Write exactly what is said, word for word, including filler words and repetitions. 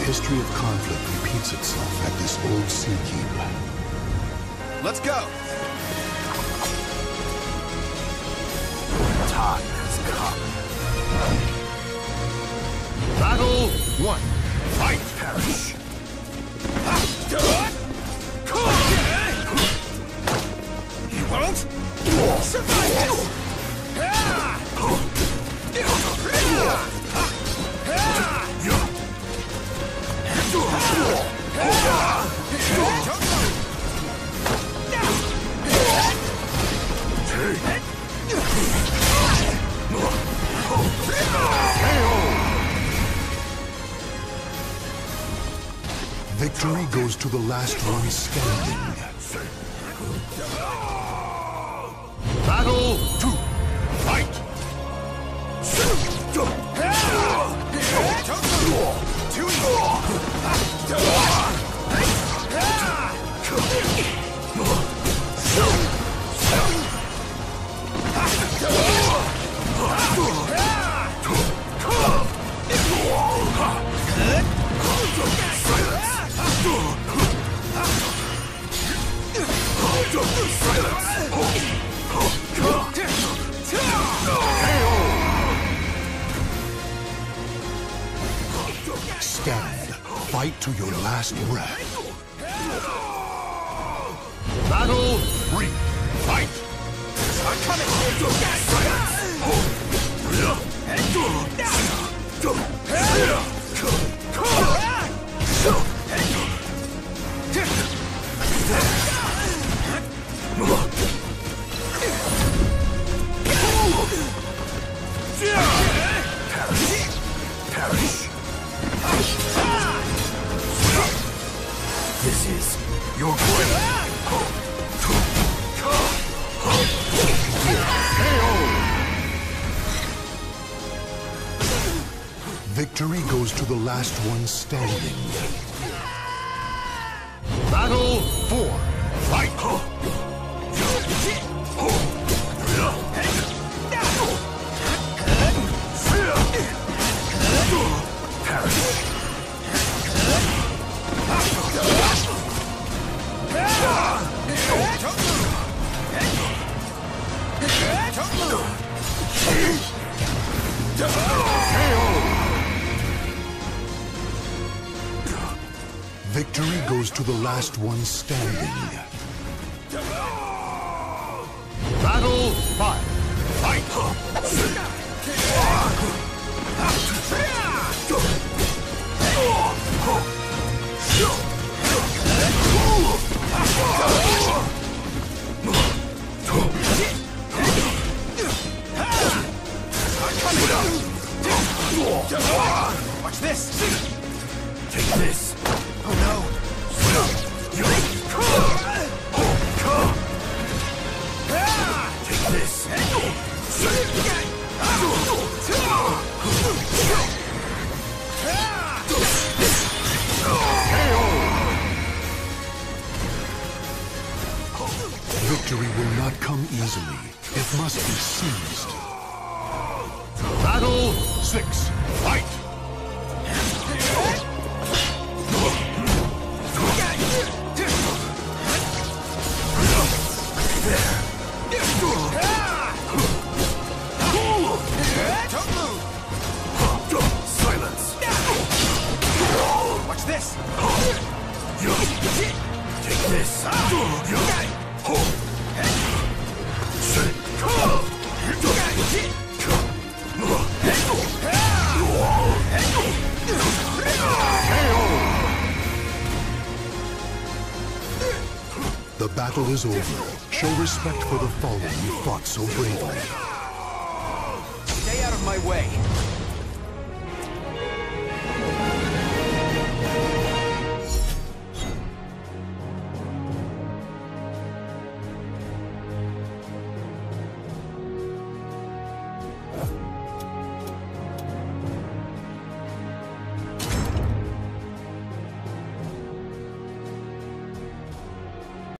history of conflict repeats itself at this old sea keep. Let's go! Time has come. Battle one. Fight! Perish! You won't survive this! Victory goes to the last one standing. Battle two. Fight! Stand. Fight to your last breath. Battle three. Fight! I'm coming! This is your grave. Victory goes to the last one standing. Battle four. Fight! Victory goes to the last one standing. Battle five. Fight! Watch this! Take this! Oh no! Take this! Victory will not come easily. It must be seized. Battle six. Fight! Silence! Watch this! Take this! The battle is over. Show respect for the fallen you fought so bravely. Stay out of my way!